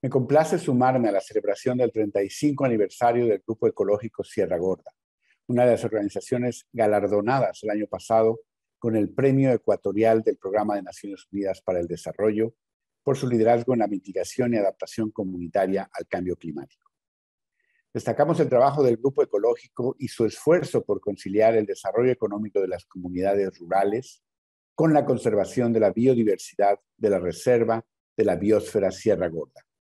Me complace sumarme a la celebración del 35 aniversario del Grupo Ecológico Sierra Gorda, una de las organizaciones galardonadas el año pasado con el Premio Ecuatorial del Programa de Naciones Unidas para el Desarrollo por su liderazgo en la mitigación y adaptación comunitaria al cambio climático. Destacamos el trabajo del Grupo Ecológico y su esfuerzo por conciliar el desarrollo económico de las comunidades rurales con la conservación de la biodiversidad de la Reserva de la Biosfera Sierra Gorda.